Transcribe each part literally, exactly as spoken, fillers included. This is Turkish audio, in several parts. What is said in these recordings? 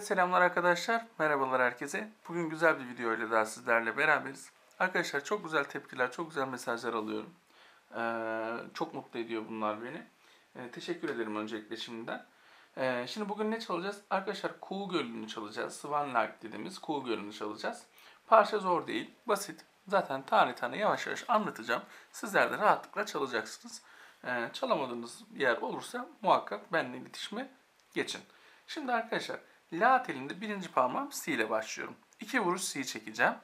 Evet, selamlar arkadaşlar. Merhabalar herkese. Bugün güzel bir video ile daha sizlerle beraberiz. Arkadaşlar çok güzel tepkiler, çok güzel mesajlar alıyorum. Ee, çok mutlu ediyor bunlar beni. Ee, teşekkür ederim öncelikle şimdiden. Ee, şimdi bugün ne çalacağız? Arkadaşlar Kuğu Gölü'nü çalacağız. Swan Lake dediğimiz Kuğu Gölü'nü çalacağız. Parça zor değil, basit. Zaten tane tane yavaş yavaş anlatacağım. Sizler de rahatlıkla çalacaksınız. Ee, çalamadığınız yer olursa muhakkak benimle iletişime geçin. Şimdi arkadaşlar La telinde birinci parmağım Si ile başlıyorum. İki vuruş Si çekeceğim.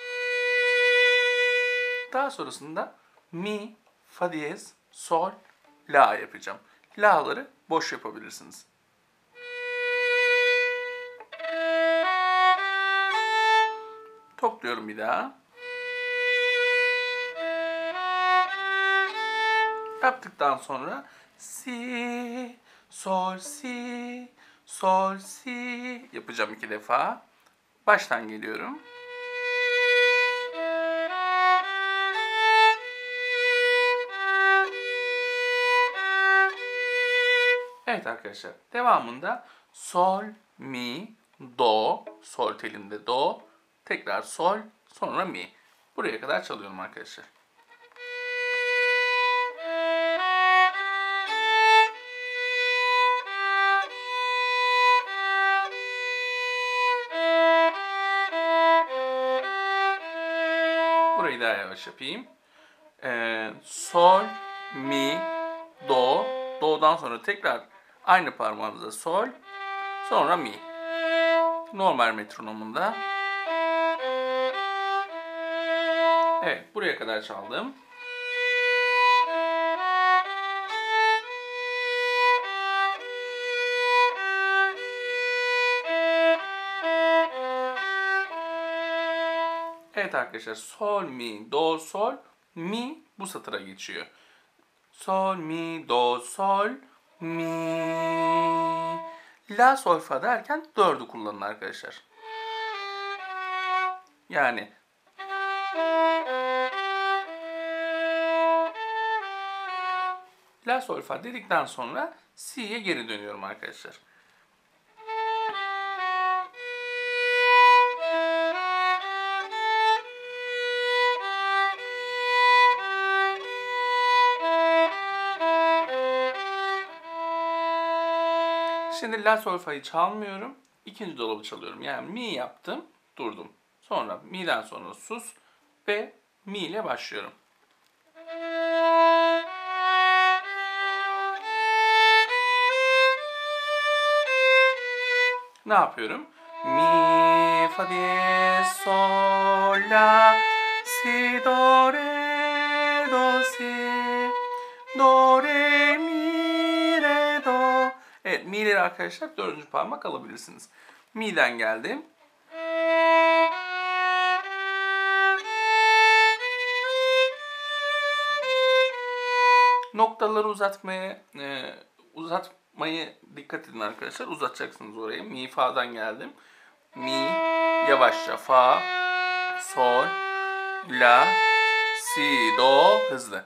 Daha sonrasında Mi, Fa diyez, Sol, La yapacağım. La'ları boş yapabilirsiniz. Topluyorum bir daha. Yaptıktan sonra Si, Sol, Si, Sol, Si yapacağım iki defa. Baştan geliyorum. Evet arkadaşlar, devamında Sol, Mi, Do, Sol telinde Do, tekrar Sol, sonra Mi. Buraya kadar çalıyorum arkadaşlar. Burayı daha yavaş yapayım. Ee, sol, Mi, Do. Do'dan sonra tekrar aynı parmağımızda Sol, sonra Mi. Normal metronomunda. Evet, buraya kadar çaldım. Evet arkadaşlar, Sol, Mi, Do, Sol, Mi bu satıra geçiyor. Sol, Mi, Do, Sol, Mi. La, Sol, Fa derken dördü kullanın arkadaşlar. Yani La, Sol, Fa dedikten sonra Si'ye geri dönüyorum arkadaşlar. Şimdi La, Sol, Fa'yı çalmıyorum. İkinci dolabı çalıyorum. Yani Mi yaptım, durdum. Sonra Mi'den sonra sus ve Mi ile başlıyorum. Ne yapıyorum? Mi, Fa diyez, Sol, La, Si, Do, Re, Do, Si, Do, Re, Mi, Re, Do. Evet, Mi'leri arkadaşlar dördüncü parmak alabilirsiniz. Mi'den geldim. Noktaları uzatmaya e, uzatmayı dikkat edin arkadaşlar. Uzatacaksınız orayı. Mi, Fa'dan geldim. Mi, yavaşça Fa, Sol, La, Si, Do, hızlı.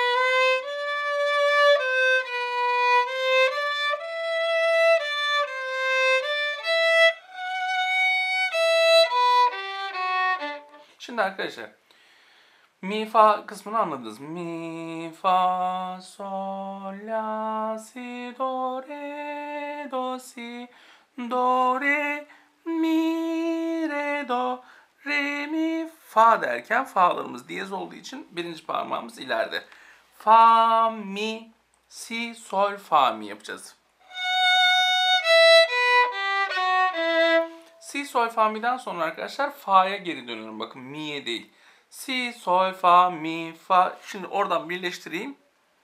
Şimdi arkadaşlar Mi, Fa kısmını anladınız. Mi, Fa, Sol, La, Si, Do, Re, Do, Si, Do, Re, Mi, Re, Do, Re, Mi, Fa derken Fa'larımız diyez olduğu için birinci parmağımız ileride. Fa, Mi, Si, Sol, Fa, Mi yapacağız. Si, Sol, Fa, Mi'den sonra arkadaşlar Fa'ya geri dönüyorum. Bakın Mi'ye değil. Si, Sol, Fa, Mi, Fa. Şimdi oradan birleştireyim.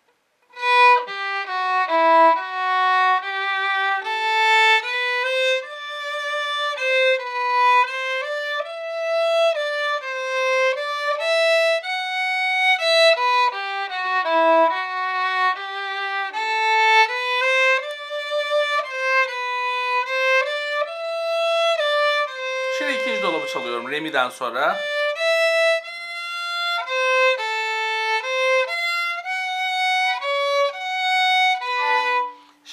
Şimdi ikinci dolabı çalıyorum Remi'den sonra.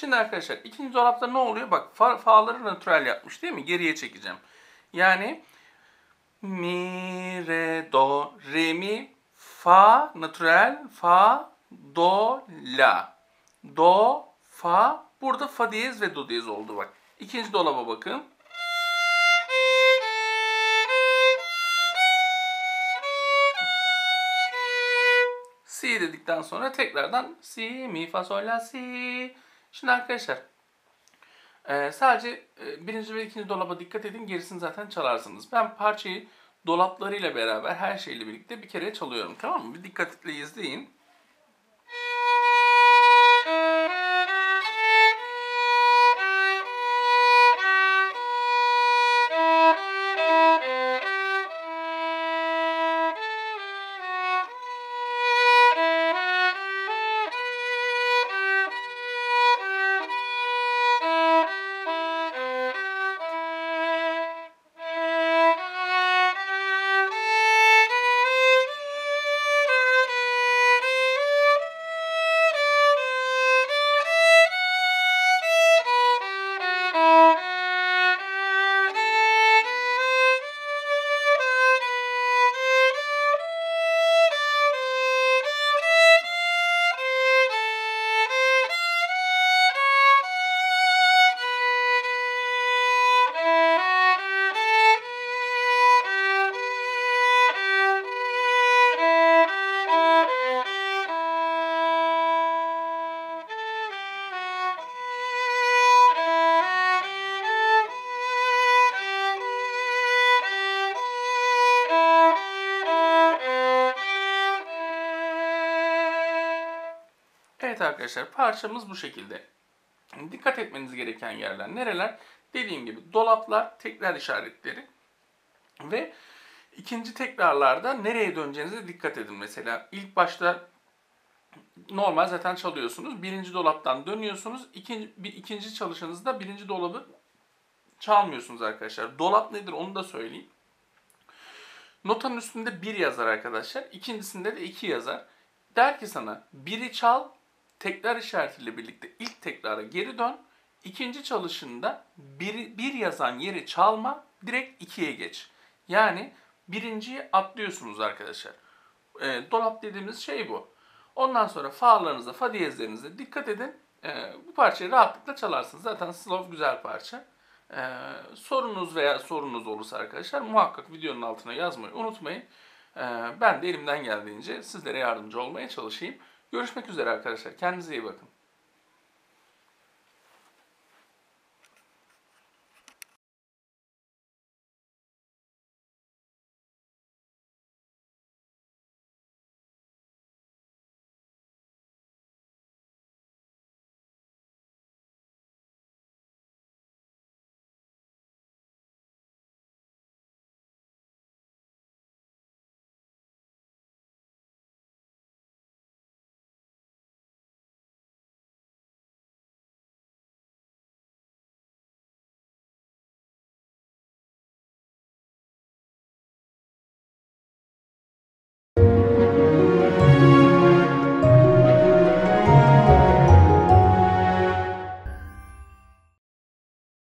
Şimdi arkadaşlar ikinci dolapta ne oluyor? Bak fa, fa'ları natürel yapmış değil mi? Geriye çekeceğim. Yani mi, re, do, re, mi, fa, natürel, fa, do, la. Do, fa, burada fa diyez ve do diyez oldu bak. İkinci dolaba bakın. Si dedikten sonra tekrardan si, mi, fa, sol, la, si. Şimdi arkadaşlar e, sadece e, birinci ve ikinci dolaba dikkat edin, gerisini zaten çalarsınız. Ben parçayı dolaplarıyla beraber her şeyle birlikte bir kere çalıyorum, tamam mı? Bir dikkatle izleyin. Evet arkadaşlar, parçamız bu şekilde. Dikkat etmeniz gereken yerler nereler? Dediğim gibi dolaplar, tekrar işaretleri ve ikinci tekrarlarda nereye döneceğinize dikkat edin. Mesela ilk başta normal zaten çalıyorsunuz. Birinci dolaptan dönüyorsunuz. İkinci, bir, ikinci çalışınızda birinci dolabı çalmıyorsunuz arkadaşlar. Dolap nedir onu da söyleyeyim. Notanın üstünde bir yazar arkadaşlar. İkincisinde de iki yazar. Der ki sana biri çal, tekrar işaretiyle birlikte ilk tekrara geri dön. İkinci çalışında bir, bir yazan yeri çalma, direkt ikiye geç. Yani birinciyi atlıyorsunuz arkadaşlar. E, dolap dediğimiz şey bu. Ondan sonra fa'larınıza, fa diyezlerinize dikkat edin. E, bu parçayı rahatlıkla çalarsınız. Zaten slow güzel parça. E, sorunuz veya sorunuz olursa arkadaşlar muhakkak videonun altına yazmayı unutmayın. E, ben de elimden geldiğince sizlere yardımcı olmaya çalışayım. Görüşmek üzere arkadaşlar. Kendinize iyi bakın.